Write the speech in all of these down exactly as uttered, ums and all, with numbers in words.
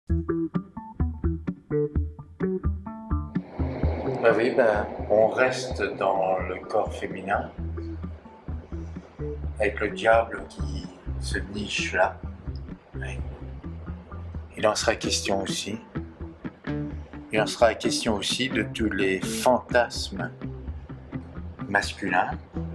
Bah oui, bah, on reste dans le corps féminin, avec le diable qui se niche là. Oui. Il en sera question aussi. Il en sera question aussi de tous les fantasmes masculins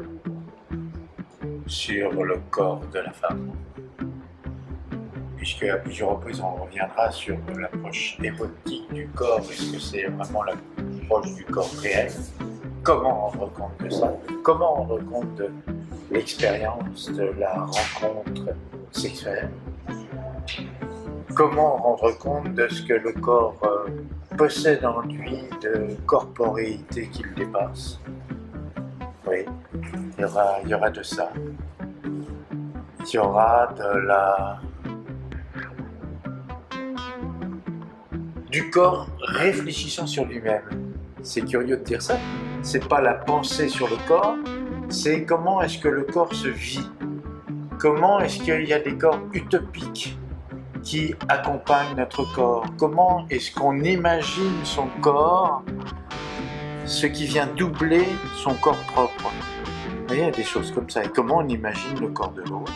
sur le corps de la femme. Puisque à plusieurs reprises on reviendra sur l'approche érotique du corps, est-ce que c'est vraiment l'approche du corps réel? Comment rendre compte de ça? Comment rendre compte de l'expérience de la rencontre sexuelle? Comment rendre compte de ce que le corps euh, possède en lui de corporéité qui le dépasse? Oui, il y aura, il y aura de ça. Il y aura de la... du corps réfléchissant sur lui-même. C'est curieux de dire ça. C'est pas la pensée sur le corps, c'est comment est-ce que le corps se vit. Comment est-ce qu'il y a des corps utopiques qui accompagnent notre corps? Comment est-ce qu'on imagine son corps, ce qui vient doubler son corps propre? Vous voyez, il y a des choses comme ça. Et comment on imagine le corps de l'autre?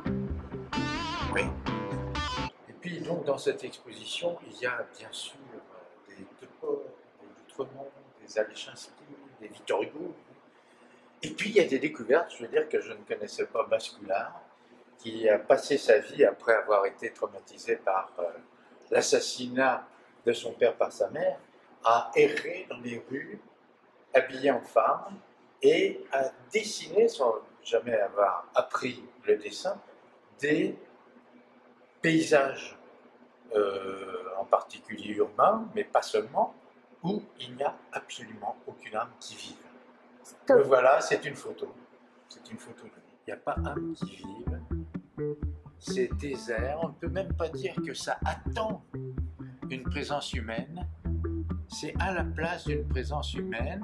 Oui. Et puis donc dans cette exposition, il y a bien sûr des De Paul, des Outremont, des Alechinsky, des Victor Hugo. Et puis il y a des découvertes, je veux dire que je ne connaissais pas Basculard, qui a passé sa vie après avoir été traumatisé par euh, l'assassinat de son père par sa mère, à errer dans les rues, habillé en femme, et à dessiner, sans jamais avoir appris le dessin, des paysages, euh, en particulier urbains, mais pas seulement, où il n'y a absolument aucune âme qui vive. Me voilà, c'est une photo. C'est une photo de lui. Il n'y a pas âme qui vive. C'est désert. On ne peut même pas dire que ça attend une présence humaine. C'est à la place d'une présence humaine.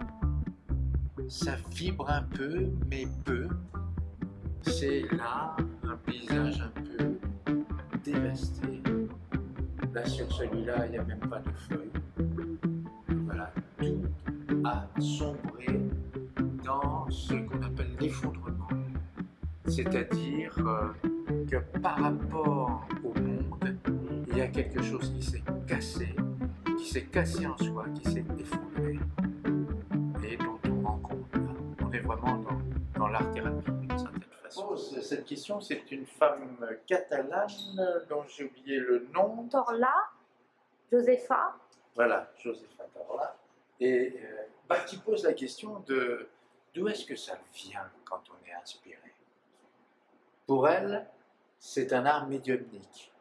Ça vibre un peu, mais peu. C'est là un paysage un peu dévasté. Là, sur celui-là, il n'y a même pas de feuilles. Voilà, tout a sombré dans ce qu'on appelle l'effondrement. C'est-à-dire euh, que par rapport au monde, il y a quelque chose qui s'est cassé, qui s'est cassé en soi, qui s'est effondré, et dont on rend compte là. On est vraiment dans, dans l'art-thérapie d'une certaine façon. Cette question, c'est une femme catalane dont j'ai oublié le nom. Torla, Josefa. Voilà, Josefa Torla. Et euh, bah, qui pose la question de d'où est-ce que ça vient quand on est inspiré. Pour elle, c'est un art médiumnique.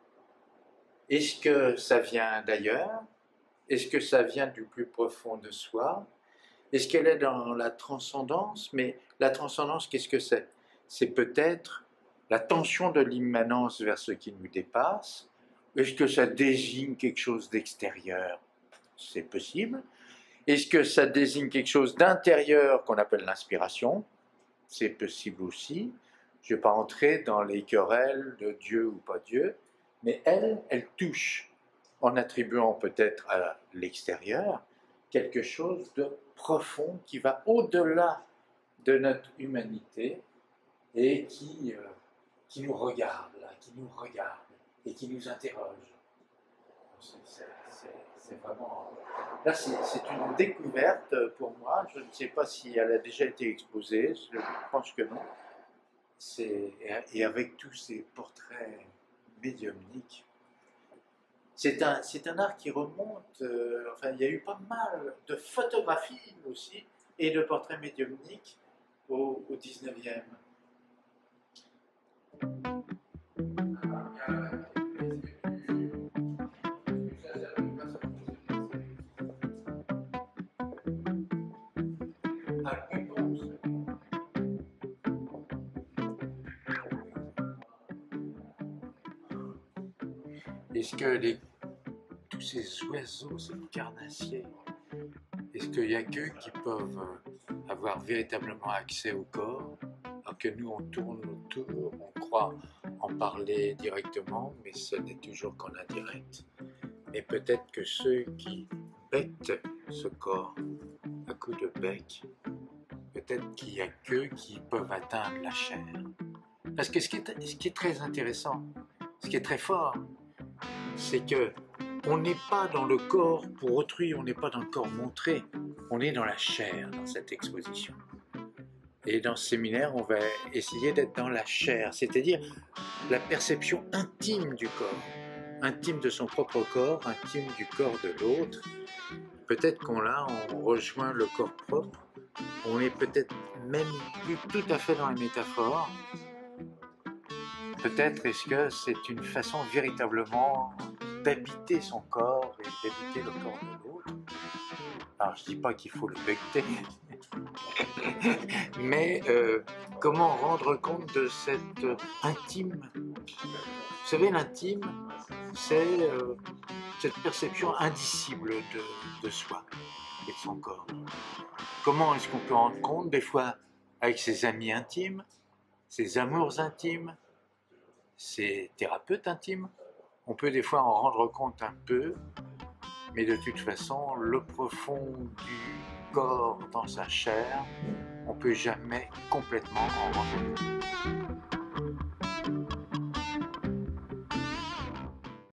Est-ce que ça vient d'ailleurs? Est-ce que ça vient du plus profond de soi? Est-ce qu'elle est dans la transcendance? Mais la transcendance, qu'est-ce que c'est? C'est peut-être la tension de l'immanence vers ce qui nous dépasse. Est-ce que ça désigne quelque chose d'extérieur? C'est possible. Est-ce que ça désigne quelque chose d'intérieur qu'on appelle l'inspiration? C'est possible aussi. Je ne vais pas entrer dans les querelles de Dieu ou pas Dieu, mais elle, elle touche, en attribuant peut-être à l'extérieur, quelque chose de profond qui va au-delà de notre humanité et qui, euh, qui nous regarde, là, qui nous regarde et qui nous interroge. C'est vraiment... Là, c'est une découverte pour moi. Je ne sais pas si elle a déjà été exposée, je pense que non. Et avec tous ces portraits médiumniques. C'est un, un art qui remonte, euh, enfin il y a eu pas mal de photographies aussi et de portraits médiumniques au, au dix-neuvième. Est-ce que les, tous ces oiseaux, ces carnassiers, est-ce qu'il n'y a qu'eux qui peuvent avoir véritablement accès au corps, alors que nous on tourne autour, on croit en parler directement, mais ce n'est toujours qu'en indirect. Mais peut-être que ceux qui becquent ce corps à coups de bec, peut-être qu'il n'y a qu'eux qui peuvent atteindre la chair. Parce que ce qui est, ce qui est très intéressant, ce qui est très fort, c'est que on n'est pas dans le corps pour autrui, on n'est pas dans le corps montré, on est dans la chair dans cette exposition. Et dans ce séminaire, on va essayer d'être dans la chair, c'est-à-dire la perception intime du corps, intime de son propre corps, intime du corps de l'autre. Peut-être qu'on là, on rejoint le corps propre, on est peut-être même plus tout à fait dans la métaphore. Peut-être est-ce que c'est une façon véritablement d'habiter son corps et d'habiter le corps de l'autre. Alors je dis pas qu'il faut le becquer, mais euh, comment rendre compte de cette euh, intime. Vous savez, l'intime, c'est euh, cette perception indicible de, de soi et de son corps. Comment est-ce qu'on peut rendre compte des fois avec ses amis intimes, ses amours intimes, ses thérapeutes intimes? On peut des fois en rendre compte un peu, mais de toute façon, le profond du corps dans sa chair, on ne peut jamais complètement en rendre compte.